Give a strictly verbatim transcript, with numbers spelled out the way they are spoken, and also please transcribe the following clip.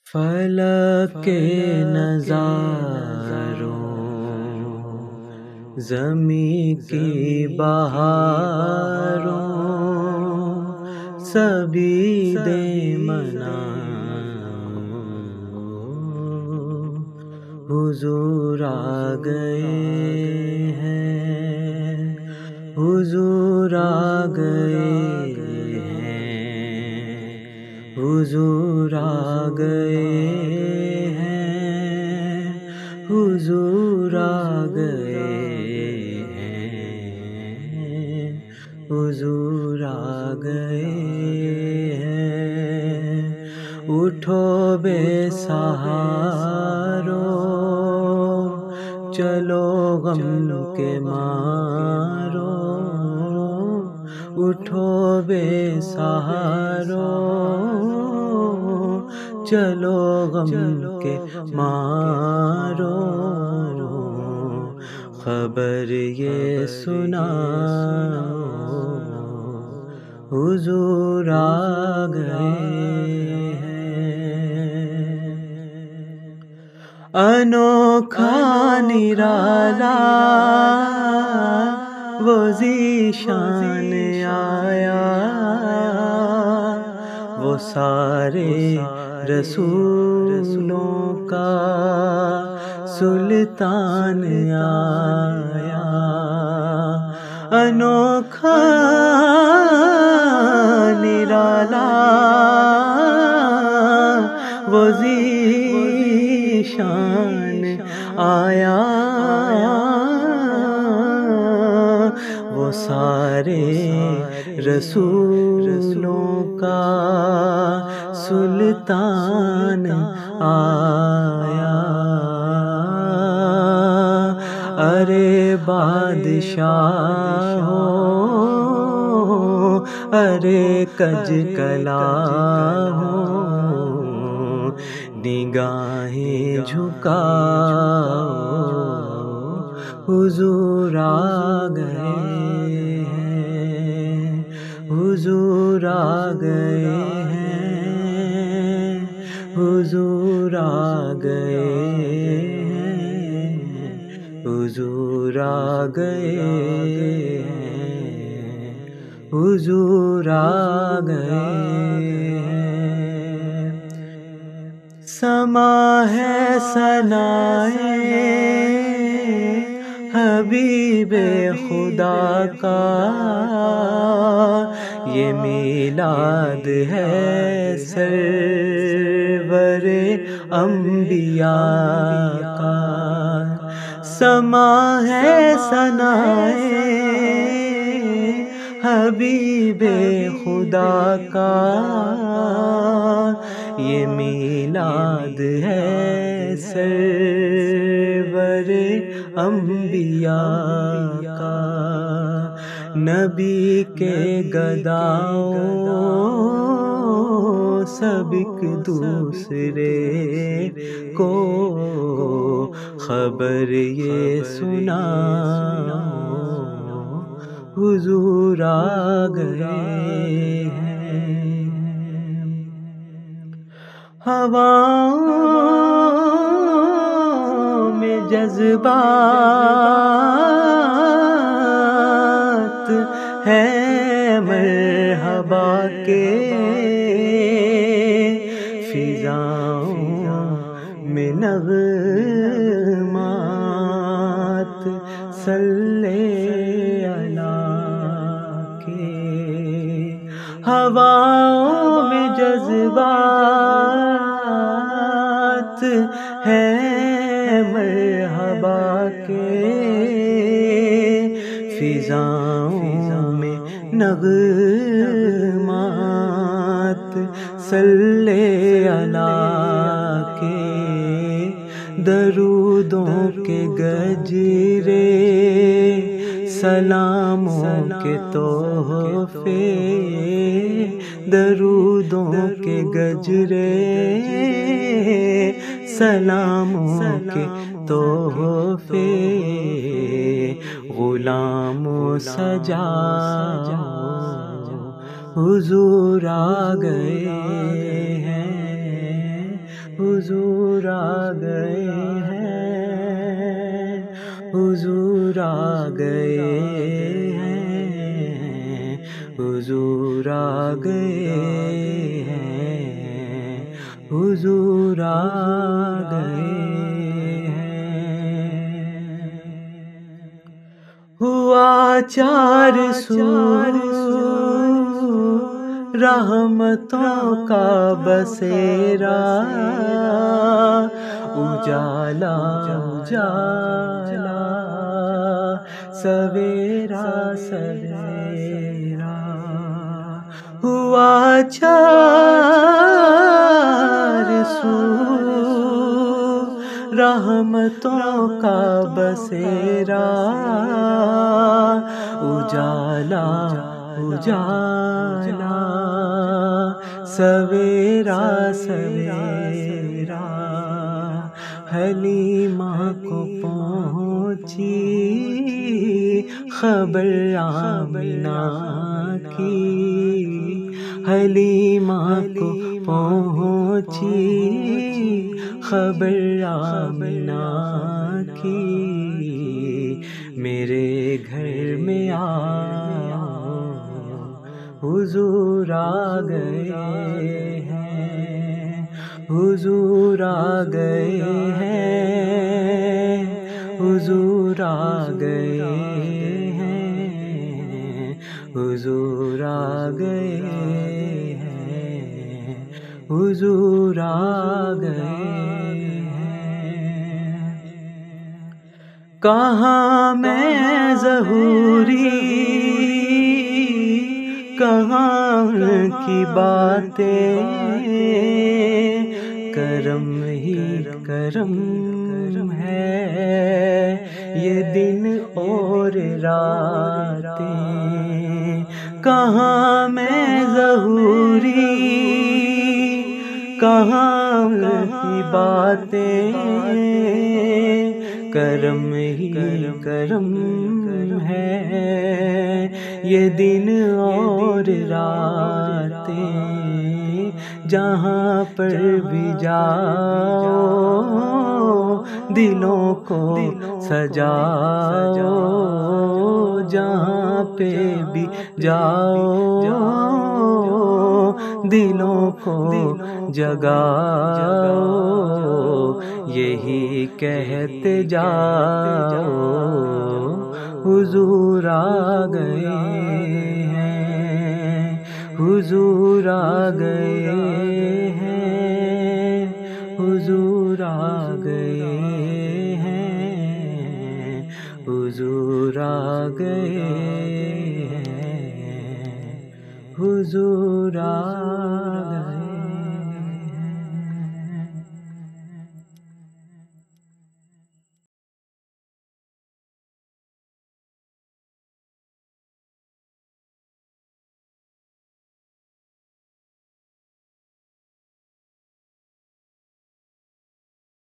فلک کے نظاروں زمین کی بہاروں سبھی دے منا حضور آ گئے ہیں، حضور آ گئے ہیں، حضور آ گئے ہیں، حضور آ گئے ہیں، حضور آ گئے ہیں۔ اٹھو بے سہارو چلو غم کے مارو، اٹھو بے سہارو چلو غم کے مارو، خبر یہ سناؤ حضور آ گئے ہیں۔ انوکھا نرالا وہ ذیشان آیا، وہ سارے رسولوں کا سلطان آیا۔ انوکھا نرالا وہ ذیشان آیا، وہ سارے رسولوں کا سلطان آیا۔ ارے بادشاہ ہو، ارے کج کلا ہو، نگاہیں جھکاؤ حضور آ گئے ہیں، حضور آ گئے ہیں، حضور آ گئے ہیں، حضور آ گئے ہیں، حضور آ گئے ہیں۔ سما ہے ثنائے حبیب خدا کا، یہ میلاد ہے سرور انبیاء کا۔ سما ہے ثنائے حبیب خدا کا، یہ میلاد ہے سرور انبیاء کا۔ نبی کے گداؤں سب ایک دوسرے کو خبر یہ سناؤ حضور آ گئے ہیں۔ ہواؤں میں جذبات ہے مرحبا کے، فضاؤں میں نغمات صلی اللہ کے۔ ہواؤں میں جذبات ہے مرحبا کے، فضاؤں میں نغمات صلی اللہ کے۔ درودوں کے گجرے سلاموں کے تحفے، درودوں کے گجرے سلاموں کے تحفے، غلاموں سجاؤ حضور آ گئے ہیں، حضور آ گئے ہیں، حضور آ گئے ہیں، حضور آ گئے ہیں، حضور آ گئے ہیں۔ ہوا چار سو رحمتوں کا بسیرا، اجالا اجالا سویرا سویرا، ہوا چار سو رحمتوں کا بسیرا، اجالا اجالا سویرا سویرا، حلیمہ کو پہنچی خبر آمنہ کی، حلیمہ کو پہنچی خبر آمنہ کی، میرے گھر میں آؤ حضور آ گئے ہیں، حضور آ گئے ہیں، حضور آ گئے ہیں، حضور آ گئے ہیں، حضور آ گئے ہیں۔ کہاں میں ظہوری کہاں کی باتیں، کرم ہی کرم ہے یہ دن اور راتیں، کہاں میں ظہوری کہاں کی باتیں، کرم ہی کرم ہے یہ دن اور راتیں، جہاں پر بھی جاؤ دلوں کو سجاؤ، جہاں پہ بھی جاؤ دلوں کو جگاؤ، یہی کہتے جاؤ حضور آ گئے ہیں، حضور آ گئے ہیں، حضور آ گئے ہیں، حضور آ گئے ہیں، حضور آ گئے۔